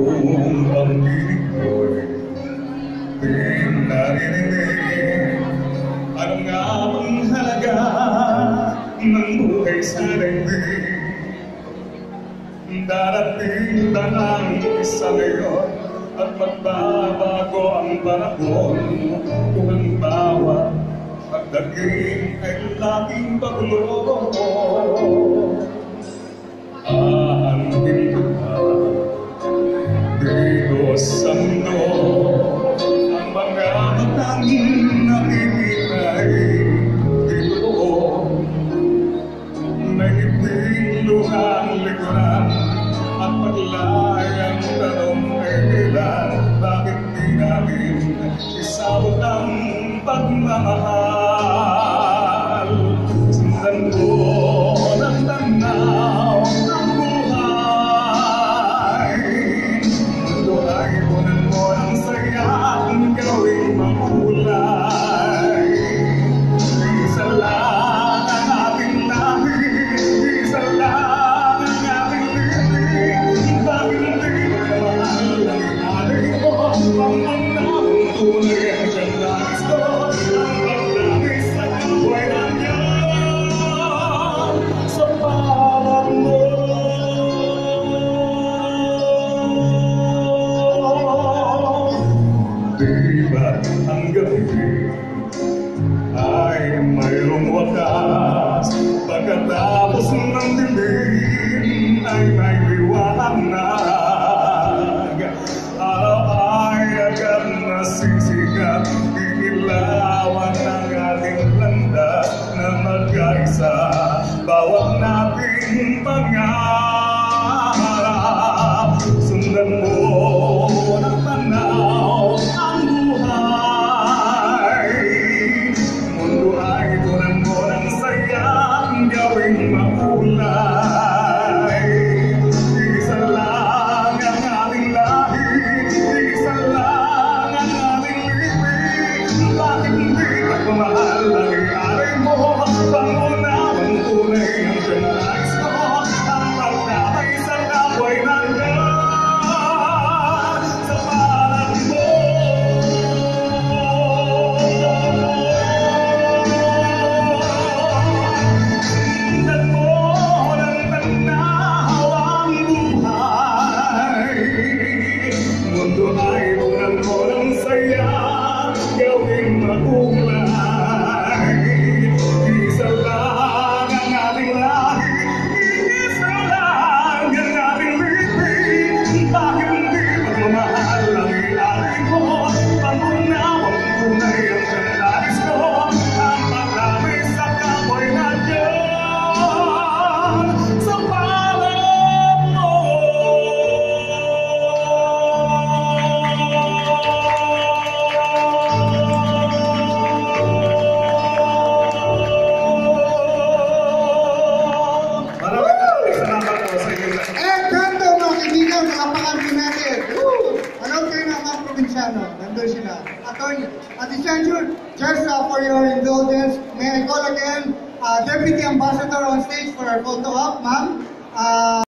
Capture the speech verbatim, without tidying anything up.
Kung ang piling ko'y di naririnig, ano nga bang halaga ng buhay sa daigdig? Darating na ang isa ngayon at magbabago ang panahon, kung ang bawat pagdating ay laging bagulo. Aantin ko na dito sa mundo, ang mga matang nakikita ay di totoo. May ibig luhang likuran at paglayang tanong ay kailan, bakit di namin isabot ang pagmamahal? Sundan ko ng tanaw ng buhay, mundo ay punan mo ng saya kung gawing mahulay. Isa lang ang ating lahi, isa lang ang ating libig, bakit hindi magmahal ang inalay mo? Pangmunang tunay ang siyang nais ko, ang pagdangis sa kapway ng yan sa palad mo. Di ba't ang gabi ay mayroong wakas, pagkatapos ng dilim ay may liwanag? Araw ay agad nasisikat, iilawan ng ating landas na magkaisa, bawat nating pangarap. Sundan mo ng tanaw ang buhay, mundo ay punan mo ng saya, gawing mahulay. Isa lang ang ating lahi, isa lang ang ating libig, bakit hindi magmamahal ang inalay mo? Pangunawang tunay ang siyang nais mo, ang pagdamay sa kapway ng yan sa palad mo. Sundan mo ng tanaw ang buhay, mundo ay punan mo ng saya, gawing mahulay. Isa lang ang ating lahi, isa lang ang ating libig, bakit hindi magmamahal ang inalay mo? Pangunawang tunay ang siyang nais ko, ang pagdamay sa kapway na yan sa palad mo. Maraming salamat po sa inyo. Eh, kanto mga kaibigan, mga pangarap natin. Woo! Alam kayo na mga probinsyano, nandun sila. Attorney, at Ichanjur, just uh, for your indulgence, may I call again uh, Deputy Ambassador on stage for our photo op, ma'am. Uh,